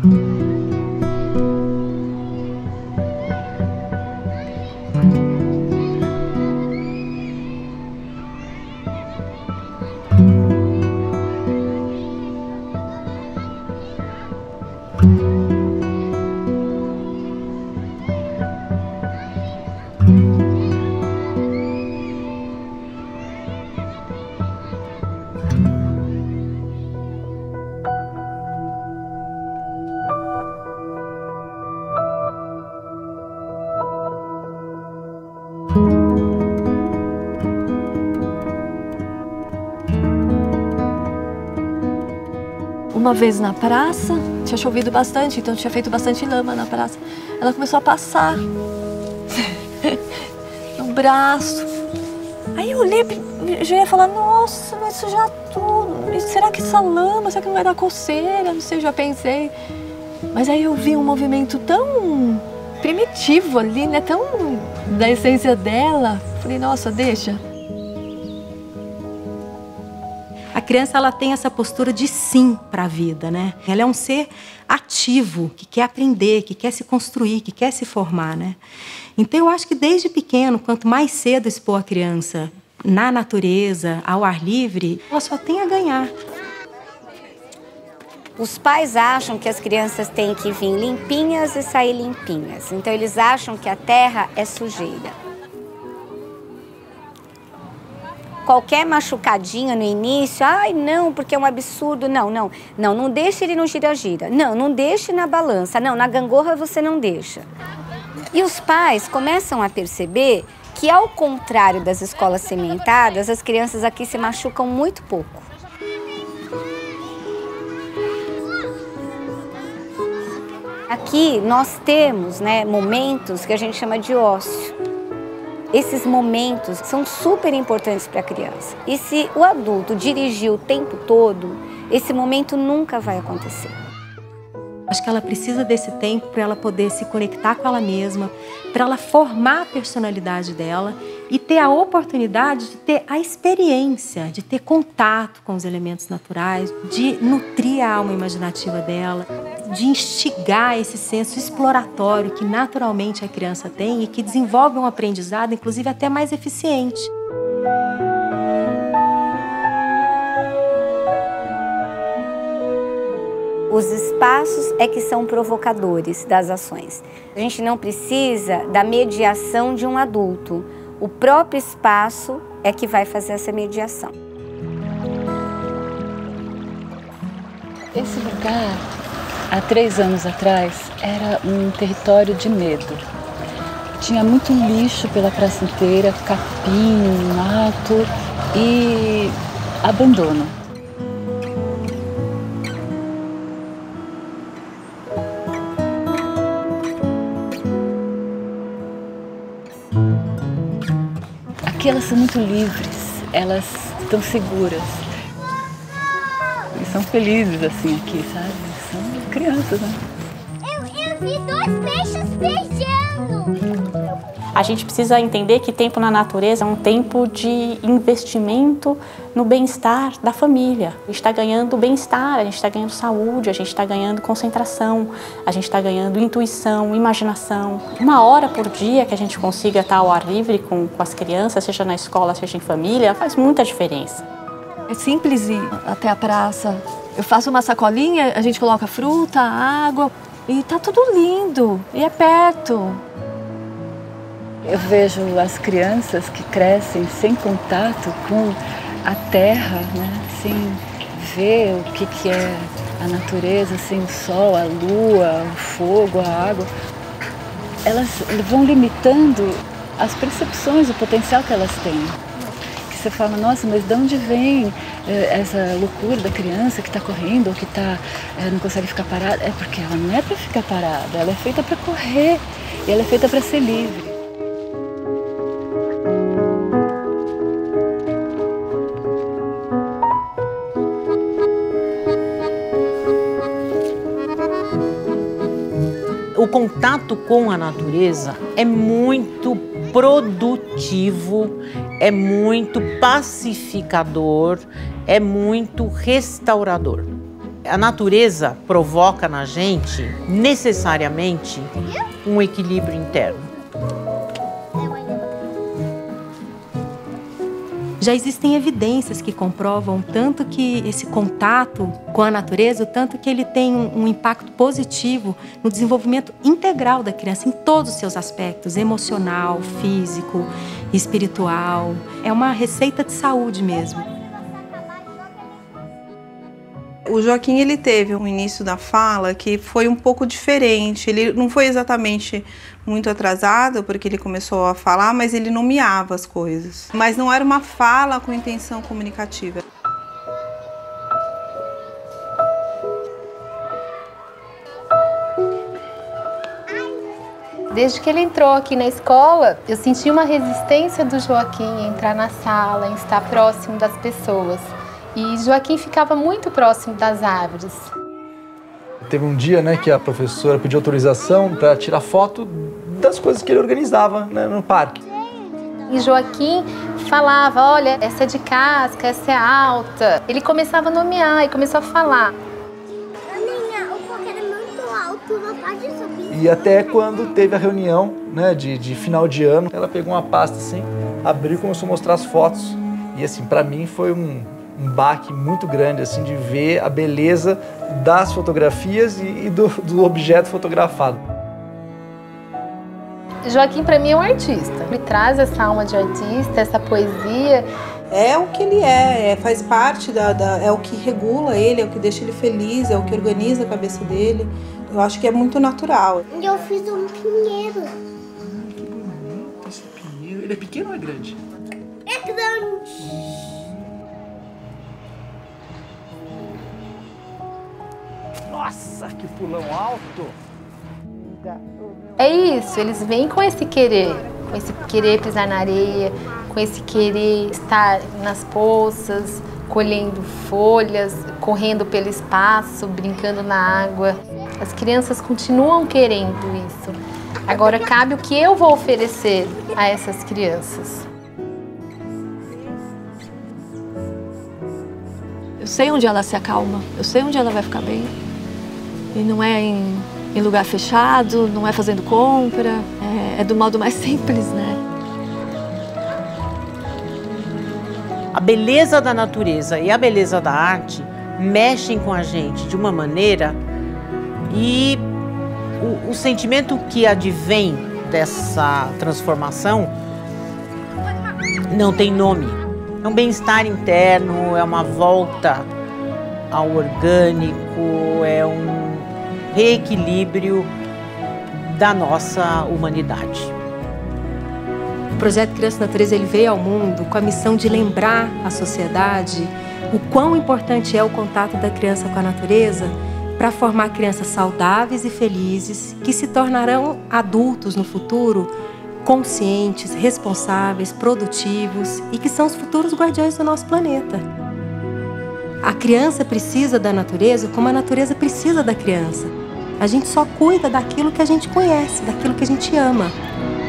Uma vez na praça, tinha chovido bastante, então tinha feito bastante lama na praça. Ela começou a passar no braço. Aí eu olhei, já ia falar, nossa, vai sujar tudo. Será que essa lama, será que não vai dar coceira? Não sei, já pensei. Mas aí eu vi um movimento tão primitivo ali, né? Tão da essência dela. Falei, nossa, deixa. A criança, ela tem essa postura de sim para a vida, né? Ela é um ser ativo, que quer aprender, que quer se construir, que quer se formar, né? Então, eu acho que desde pequeno, quanto mais cedo expor a criança na natureza, ao ar livre, ela só tem a ganhar. Os pais acham que as crianças têm que vir limpinhas e sair limpinhas. Então, eles acham que a terra é sujeira. Qualquer machucadinho no início, ai não, porque é um absurdo, não deixe ele no gira-gira, não deixe na balança, não, na gangorra você não deixa. E os pais começam a perceber que, ao contrário das escolas cimentadas, as crianças aqui se machucam muito pouco. Aqui nós temos, né, momentos que a gente chama de ócio. Esses momentos são super importantes para a criança. E se o adulto dirigir o tempo todo, esse momento nunca vai acontecer. Acho que ela precisa desse tempo para ela poder se conectar com ela mesma, para ela formar a personalidade dela e ter a oportunidade de ter a experiência, de ter contato com os elementos naturais, de nutrir a alma imaginativa dela, de instigar esse senso exploratório que naturalmente a criança tem e que desenvolve um aprendizado, inclusive até mais eficiente. Os espaços é que são provocadores das ações. A gente não precisa da mediação de um adulto. O próprio espaço é que vai fazer essa mediação. Esse lugar, há 3 anos atrás, era um território de medo. Tinha muito lixo pela praça inteira, capim, mato e abandono. Aqui elas são muito livres, elas estão seguras. E são felizes assim aqui, sabe? São crianças, né? Eu vi 2 peixes beijando! A gente precisa entender que tempo na natureza é um tempo de investimento no bem-estar da família. A gente está ganhando bem-estar, a gente está ganhando saúde, a gente está ganhando concentração, a gente está ganhando intuição, imaginação. 1 hora por dia que a gente consiga estar ao ar livre com as crianças, seja na escola, seja em família, faz muita diferença. É simples ir até a praça. Eu faço uma sacolinha, a gente coloca fruta, água e tá tudo lindo. E é perto. Eu vejo as crianças que crescem sem contato com a terra, né? Sem ver o que é a natureza, sem o sol, a lua, o fogo, a água. Elas vão limitando as percepções, o potencial que elas têm. Que você fala, nossa, mas de onde vem essa loucura da criança que está correndo ou que não consegue ficar parada? É porque ela não é para ficar parada, ela é feita para correr e ela é feita para ser livre. O contato com a natureza é muito produtivo, é muito pacificador, é muito restaurador. A natureza provoca na gente, necessariamente, um equilíbrio interno. Já existem evidências que comprovam tanto que esse contato com a natureza, o tanto que ele tem um impacto positivo no desenvolvimento integral da criança, em todos os seus aspectos, emocional, físico, espiritual. É uma receita de saúde mesmo. O Joaquim, ele teve um início da fala que foi um pouco diferente. Ele não foi exatamente muito atrasado, porque ele começou a falar, mas ele nomeava as coisas. Mas não era uma fala com intenção comunicativa. Desde que ele entrou aqui na escola, eu senti uma resistência do Joaquim em entrar na sala, em estar próximo das pessoas. E Joaquim ficava muito próximo das árvores. Teve um dia, né, que a professora pediu autorização para tirar foto das coisas que ele organizava, né, no parque. E Joaquim falava, olha, essa é de casca, essa é alta. Ele começava a nomear e começou a falar. Aninha, o coqueiro é muito alto, não pode subir. E até quando teve a reunião, né, de final de ano, ela pegou uma pasta assim, abriu e começou a mostrar as fotos. E assim, para mim foi um baque muito grande, assim, de ver a beleza das fotografias e do objeto fotografado. Joaquim, para mim, é um artista. Ele traz essa alma de artista, essa poesia. É o que ele faz parte é o que regula ele, é o que deixa ele feliz, é o que organiza a cabeça dele. Eu acho que é muito natural. Eu fiz um pinheiro. Que bonito esse pinheiro. Ele é pequeno ou é grande? É grande. Nossa, que pulão alto! É isso, eles vêm com esse querer pisar na areia, com esse querer estar nas poças, colhendo folhas, correndo pelo espaço, brincando na água. As crianças continuam querendo isso. Agora cabe o que eu vou oferecer a essas crianças. Eu sei onde ela se acalma, eu sei onde ela vai ficar bem. E não é em lugar fechado, não é fazendo compra, é do modo mais simples, né? A beleza da natureza e a beleza da arte mexem com a gente de uma maneira e o sentimento que advém dessa transformação não tem nome. É um bem-estar interno, é uma volta ao orgânico, é um reequilíbrio da nossa humanidade. O projeto Criança Natureza ele veio ao mundo com a missão de lembrar à sociedade o quão importante é o contato da criança com a natureza para formar crianças saudáveis e felizes que se tornarão adultos no futuro conscientes, responsáveis, produtivos e que são os futuros guardiões do nosso planeta. A criança precisa da natureza como a natureza precisa da criança. A gente só cuida daquilo que a gente conhece, daquilo que a gente ama.